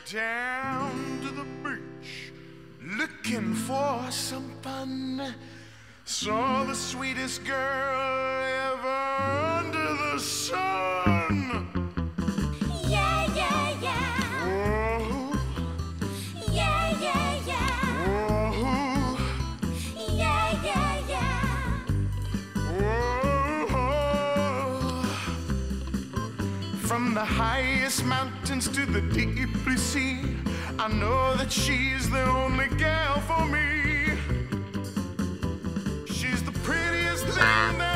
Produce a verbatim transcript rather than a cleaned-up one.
down to the beach, looking for some fun. Saw the sweetest girl ever under the sun. Yeah, yeah, yeah. Whoa. Yeah, yeah, yeah. Whoa. Yeah, yeah, yeah. Whoa. From the highest mountains to the deep blue sea, I know that she's the only gal for me. She's the prettiest thing that